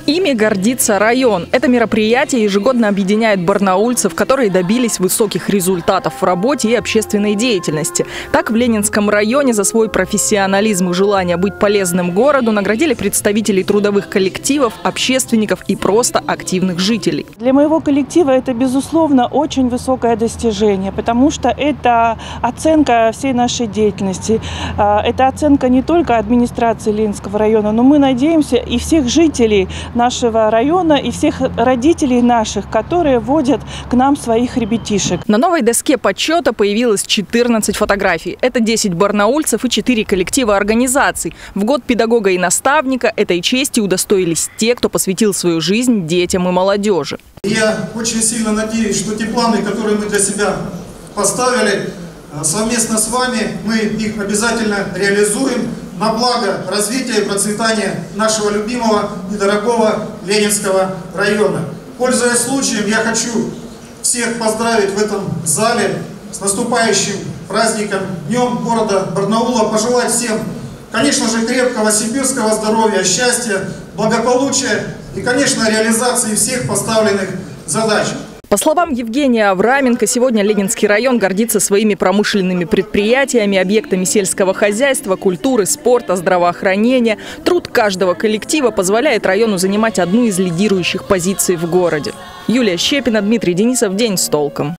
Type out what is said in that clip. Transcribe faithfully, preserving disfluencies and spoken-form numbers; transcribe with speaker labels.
Speaker 1: Ими гордится район. Это мероприятие ежегодно объединяет барнаульцев, которые добились высоких результатов в работе и общественной деятельности. Так, в Ленинском районе за свой профессионализм и желание быть полезным городу наградили представителей трудовых коллективов, общественников и просто активных жителей.
Speaker 2: Для моего коллектива это, безусловно, очень высокое достижение, потому что это оценка всей нашей деятельности. Это оценка не только администрации Ленинского района, но мы надеемся и всех жителей нашего района и всех родителей наших, которые водят к нам своих ребятишек.
Speaker 1: На новой доске почета появилось четырнадцать фотографий. Это десять барнаульцев и четыре коллектива организаций. В год педагога и наставника этой чести удостоились те, кто посвятил свою жизнь детям и молодежи.
Speaker 3: Я очень сильно надеюсь, что те планы, которые мы для себя поставили, совместно с вами мы их обязательно реализуем на благо развития и процветания нашего любимого и дорогого Ленинского района. Пользуясь случаем, я хочу всех поздравить в этом зале с наступающим праздником, Днем города Барнаула, пожелать всем, конечно же, крепкого сибирского здоровья, счастья, благополучия и, конечно, реализации всех поставленных задач.
Speaker 1: По словам Евгения Авраменко, сегодня Ленинский район гордится своими промышленными предприятиями, объектами сельского хозяйства, культуры, спорта, здравоохранения. Труд каждого коллектива позволяет району занимать одну из лидирующих позиций в городе. Юлия Щепина, Дмитрий Денисов. День с толком.